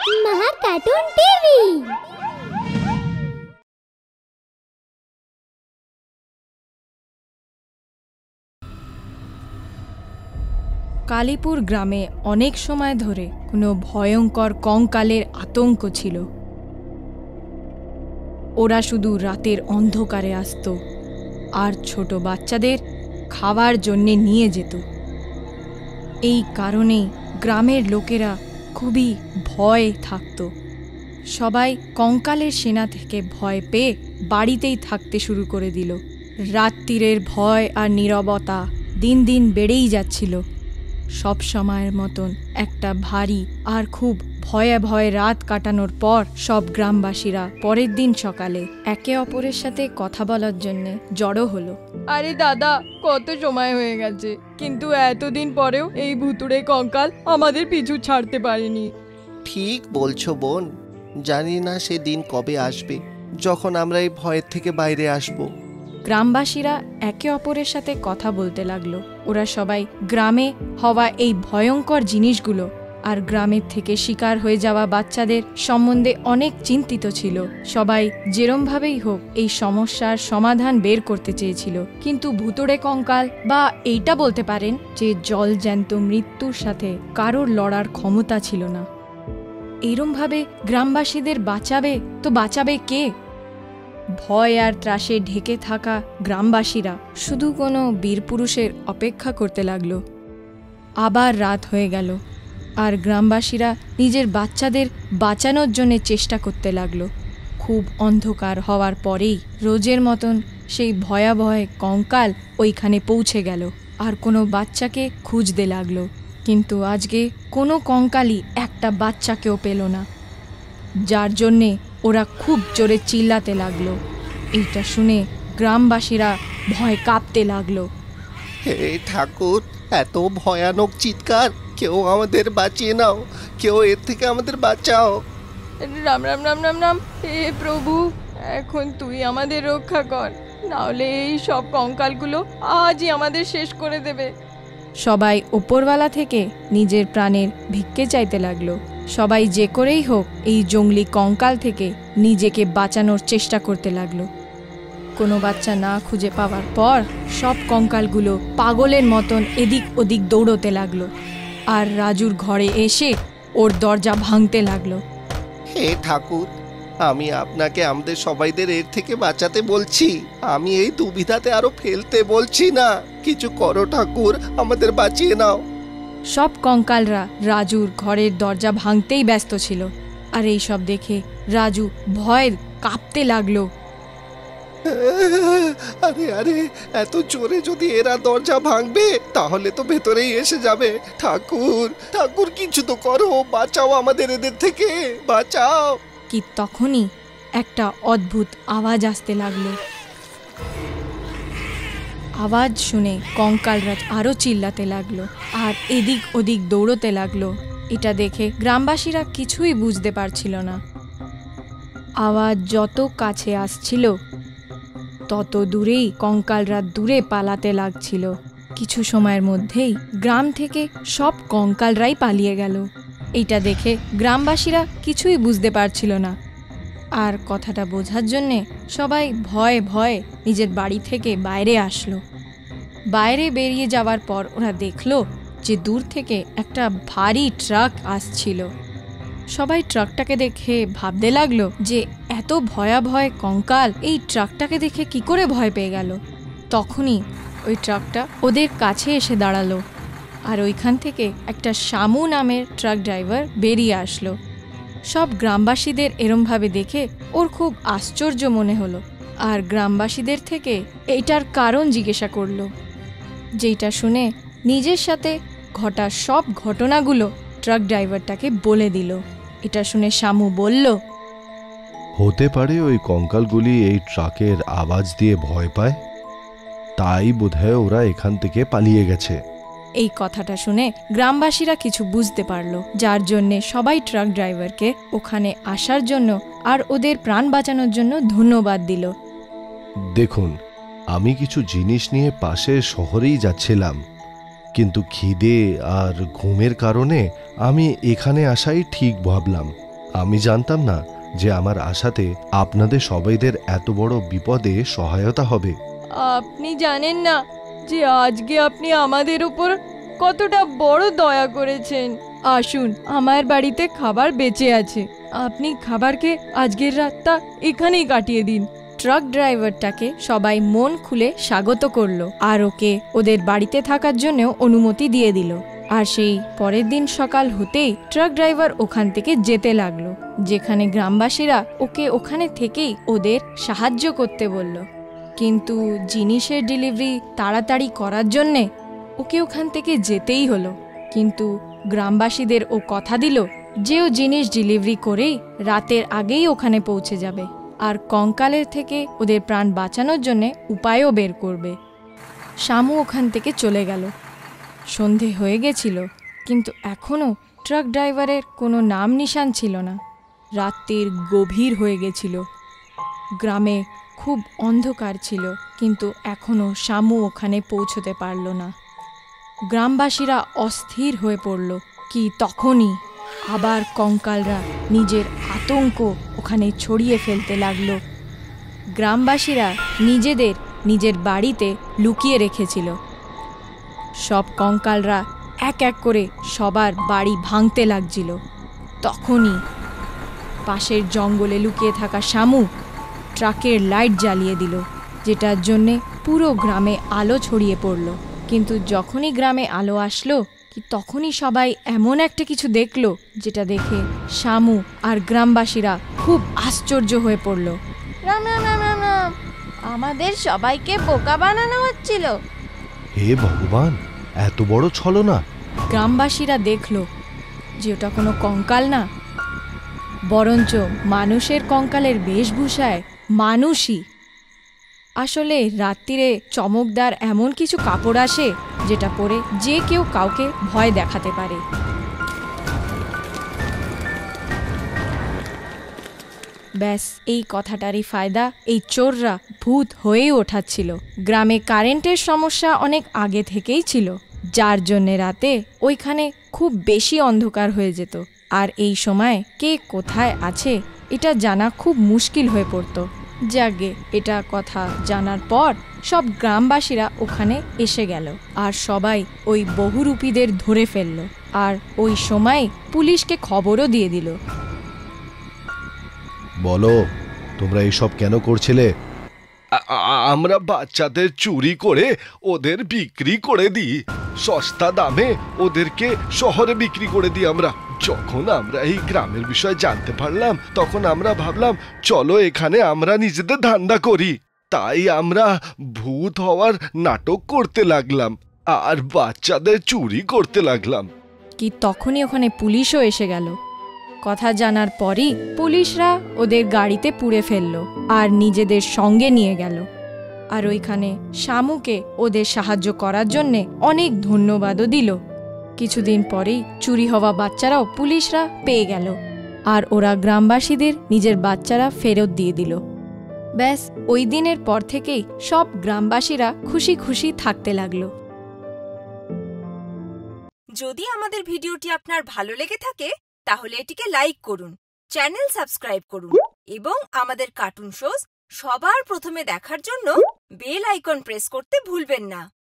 মহা cartoon TV. Kalipur গ্রামে অনেক সময় ধরে কোনো ভয়ঙ্কর কঙ্কালের আতঙ্ক ছিল। ওরা শুধু রাতের অন্ধকারে আসত আর ছোট বাচ্চাদের খাওয়ার জন্যে নিয়ে যেত। এই কারণেই গ্রামের লোকেরা খুবই ভয়ে থাকত। সবাই কঙ্কালের সেনা থেকে ভয় পেয়ে বাড়িতেই থাকতে শুরু করে দিল। রাত্রিরের ভয় আর নীরবতা দিন দিন বেড়েই যাচ্ছিল। সব সময়ের মতন একটা ভারী আর খুব ভয়ে ভয়ে রাত কাটানোর পর সব গ্রামবাসীরা পরের দিন সকালে একে অপরের সাথে কথা বলার জন্য জড়ো হলো। আরে দাদা, কত সময় হয়ে গেছে, কিন্তু এতদিন পরেও এই ভুতুড়ে কঙ্কাল আমাদের পিছু ছাড়তে পারেনি। ঠিক বলছো বোন, জানি না সে দিন কবে আসবে যখন আমরা এই ভয়ের থেকে বাইরে আসব। গ্রামবাসীরা একে অপরের সাথে কথা বলতে লাগলো। ওরা সবাই গ্রামে হওয়া এই ভয়ঙ্কর জিনিসগুলো আর গ্রামের থেকে শিকার হয়ে যাওয়া বাচ্চাদের সম্বন্ধে অনেক চিন্তিত ছিল। সবাই যেরমভাবেই হোক এই সমস্যার সমাধান বের করতে চেয়েছিল, কিন্তু ভুতুড়ে কঙ্কাল বা এইটা বলতে পারেন যে জল জ্যান্ত মৃত্যুর সাথে কারোর লড়ার ক্ষমতা ছিল না। এরমভাবে গ্রামবাসীদের বাঁচাবে কে? ভয় আর ত্রাসে ঢেকে থাকা গ্রামবাসীরা শুধু কোনো বীরপুরুষের অপেক্ষা করতে লাগলো। আবার রাত হয়ে গেল আর গ্রামবাসীরা নিজের বাচ্চাদের বাঁচানোর জন্য চেষ্টা করতে লাগলো। খুব অন্ধকার হওয়ার পরেই রোজের মতন সেই ভয়াবহ কঙ্কাল ওইখানে পৌঁছে গেল আর কোনো বাচ্চাকে খুঁজতে লাগলো। কিন্তু আজকে কোনো কঙ্কালই একটা বাচ্চাকেও পেল না, যার জন্যে ওরা খুব জোরে চিল্লাতে লাগলো। এইটা শুনে গ্রামবাসীরা ভয় কাঁপতে লাগলো। হে ঠাকুর, এত ভয়ানক চিৎকার, কেউ আমাদের বাঁচিয়ে নাও, কেউ এর থেকে আমাদের বাঁচাও। রাম রাম রাম রাম রাম, হে প্রভু, এখন তুই আমাদের রক্ষা কর, নাহলে এই সব কঙ্কালগুলো আজই আমাদের শেষ করে দেবে। সবাই ওপরওয়ালা থেকে নিজের প্রাণের ভিক্ষে চাইতে লাগলো। সবাই যে করেই হোক এই জঙ্গলি কঙ্কাল থেকে নিজেকে বাঁচানোর চেষ্টা করতে লাগলো। কোনো বাচ্চা না খুঁজে পাওয়ার পর সব কঙ্কালগুলো পাগলের মতন এদিক ওদিক দৌড়তে লাগলো আর রাজুর ঘরে এসে ওর দরজা ভাঙতে লাগলো। হে ঠাকুর, আমি আপনাকে আমাদের সবাইদের এর থেকে বাঁচাতে বলছি, আমি এই দুবিধাতে আরো ফেলতে বলছি না। কিছু করো ঠাকুর, আমাদের বাঁচিয়ে নাও। সব কঙ্কালরা রাজুর ঘরের দরজা ভাঙতেই ব্যস্ত ছিল আর এই সব দেখে রাজু ভয়ে কাঁপতে লাগলো। আরে আরে, এত জোরে যদি এরা দরজা ভাঙবে তাহলে তো ভেতরেই এসে যাবে। ঠাকুর ঠাকুর, কিছু তো করো, বাঁচাও আমাদের এদের থেকে, বাঁচাও। কি তখনই একটা অদ্ভুত আওয়াজ আসতে লাগলো। আওয়াজ শুনে কঙ্কালরা আরো চিল্লাতে লাগলো আর এদিক ওদিক দৌড়তে লাগলো। এটা দেখে গ্রামবাসীরা কিছুই বুঝতে পারছিল না। আওয়াজ যত কাছে আসছিল তত দূরেই কঙ্কালরা দূরে পালাতে লাগছিল। কিছু সময়ের মধ্যেই গ্রাম থেকে সব কঙ্কালরাই পালিয়ে গেল। এইটা দেখে গ্রামবাসীরা কিছুই বুঝতে পারছিল না আর কথাটা বোঝার জন্যে সবাই ভয়ে ভয়ে নিজের বাড়ি থেকে বাইরে আসলো। বাইরে বেরিয়ে যাওয়ার পর ওরা দেখলো যে দূর থেকে একটা ভারী ট্রাক আসছিল। সবাই ট্রাকটাকে দেখে ভাবতে লাগলো যে এত ভয়াবহ কঙ্কাল এই ট্রাকটাকে দেখে কি করে ভয় পেয়ে গেল। তখনই ওই ট্রাকটা ওদের কাছে এসে দাঁড়ালো আর ওইখান থেকে একটা শামু নামের ট্রাক ড্রাইভার বেরিয়ে আসলো। সব গ্রামবাসীদের এরমভাবে দেখে ওর খুব আশ্চর্য মনে হলো আর গ্রামবাসীদের থেকে এইটার কারণ জিজ্ঞাসা করলো, যেটা শুনে নিজের সাথে ঘটা সব ঘটনাগুলো ট্রাক ড্রাইভারটাকে বলে দিল। এটা শুনে শামু বলল, হতে পারে ওই কঙ্কালগুলি এই ট্রাকের আওয়াজ দিয়ে ভয় পায়, তাই বোধহয় ওরা এখান থেকে পালিয়ে গেছে। এই কথাটা শুনে গ্রামবাসীরা কিছু বুঝতে পারলো, যার জন্যে সবাই ট্রাক ড্রাইভারকে ওখানে আসার জন্য আর ওদের প্রাণ বাঁচানোর জন্য ধন্যবাদ দিল। দেখুন, আমি কিছু জিনিস নিয়ে পাশের শহরেই যাচ্ছিলাম, কিন্তু খিদে আর ঘুমের কারণে আমি এখানে আসাই ঠিক ভাবলাম। আমি জানতাম না যে আমার আশাতে আপনাদের সবাইদের এত বড় বিপদে সহায়তা হবে। আপনি জানেন না যে আজকে আপনি আমাদের উপর কতটা বড় দয়া করেছেন। আসুন, আমার বাড়িতে খাবার বেঁচে আছে, আপনি খাবারকে আজকের রাতটা এখানেই কাটিয়ে দিন। ট্রাক ড্রাইভারটাকে সবাই মন খুলে স্বাগত করলো আর ওকে ওদের বাড়িতে থাকার জন্যও অনুমতি দিয়ে দিল। আর সেই পরের দিন সকাল হতেই ট্রাক ড্রাইভার ওখান থেকে যেতে লাগলো, যেখানে গ্রামবাসীরা ওকে ওখানে থেকেই ওদের সাহায্য করতে বলল। কিন্তু জিনিসের ডেলিভারি তাড়াতাড়ি করার জন্যে ওকে ওখান থেকে যেতেই হলো। কিন্তু গ্রামবাসীদের ও কথা দিল যে ও জিনিস ডেলিভারি করেই রাতের আগেই ওখানে পৌঁছে যাবে আর কঙ্কালের থেকে ওদের প্রাণ বাঁচানোর জন্যে উপায়ও বের করবে। শামু ওখান থেকে চলে গেল। সন্ধে হয়ে গেছিল, কিন্তু এখনও ট্রাক ড্রাইভারের কোনো নাম নিশান ছিল না। রাত্রির গভীর হয়ে গেছিল, গ্রামে খুব অন্ধকার ছিল, কিন্তু এখনও শামু ওখানে পৌঁছতে পারল না। গ্রামবাসীরা অস্থির হয়ে পড়ল। কি তখনই আবার কঙ্কালরা নিজের আতঙ্ক ওখানে ছড়িয়ে ফেলতে লাগলো। গ্রামবাসীরা নিজের বাড়িতে লুকিয়ে রেখেছিল। সব কঙ্কালরা এক এক করে সবার বাড়ি ভাঙতে লাগছিল। তখনই পাশের জঙ্গলে লুকিয়ে থাকা শামু ট্রাকের লাইট জ্বালিয়ে দিল, যেটার জন্যে পুরো গ্রামে আলো ছড়িয়ে পড়ল। কিন্তু যখনই গ্রামে আলো আসলো, কি তখনই সবাই এমন একটা কিছু দেখলো যেটা দেখে শামু আর গ্রামবাসীরা খুব আশ্চর্য হয়ে পড়ল। রাম রাম রাম রাম রাম, আমাদের সবাইকে বোকা বানানো হচ্ছিল। হে ভগবান, এত বড় ছলনা! গ্রামবাসীরা দেখল যে ওটা কোনো কঙ্কাল না, বরঞ্চ মানুষের কঙ্কালের বেশভূষায় মানুষই। আসলে রাত্রিরে চমকদার এমন কিছু কাপড় আসে যেটা পরে যে কেউ কাউকে ভয় দেখাতে পারে। ব্যাস এই কথাটারই ফায়দা এই চোররা ভূত হয়েই ওঠাচ্ছিল। গ্রামে কারেন্টের সমস্যা অনেক আগে থেকেই ছিল, যার জন্যে রাতে ওইখানে খুব বেশি অন্ধকার হয়ে যেত। আর এই সময় কে কোথায় আছে এটা জানা খুব মুশকিল হয়ে পড়তো। যাগে এটা কথা জানার পর সব গ্রামবাসীরা ওখানে এসে গেল আর সবাই ওই বহুরূপীদের ধরে ফেলল। আর ওই সময় পুলিশকে খবরও দিয়ে দিল। বলো, তোমরা এইসব কেন করছিলে? আমরা বাচ্চাদের চুরি করে ওদের বিক্রি করে দিই, সস্তা দামে ওদেরকে শহরে বিক্রি করে দিই আমরা। যখন আমরা এই গ্রামের বিষয়ে জানতে পারলাম, তখন আমরা ভাবলাম চলো এখানে আমরা নিজেদের ধান্দা করি। তাই আমরা ভূত হওয়ার নাটক করতে লাগলাম আর বাচ্চাদের চুরি করতে লাগলাম। কি তখনই ওখানে পুলিশও এসে গেল। কথা জানার পরই পুলিশরা ওদের গাড়িতে পুড়ে ফেললো আর নিজেদের সঙ্গে নিয়ে গেল। আর ওইখানে শামুকে ওদের সাহায্য করার জন্যে অনেক ধন্যবাদও দিল। কিছুদিন পরেই চুরি হওয়া বাচ্চারাও পুলিশরা পেয়ে গেল আর ওরা গ্রামবাসীদের নিজের বাচ্চারা ফেরত দিয়ে দিল। ব্যাস ওই দিনের পর থেকেই সব গ্রামবাসীরা খুশি খুশি থাকতে লাগলো। যদি আমাদের ভিডিওটি আপনার ভালো লেগে থাকে তাহলে এটিকে লাইক করুন, চ্যানেল সাবস্ক্রাইব করুন এবং আমাদের কার্টুন শোজ সবার প্রথমে দেখার জন্য বেল আইকন প্রেস করতে ভুলবেন না।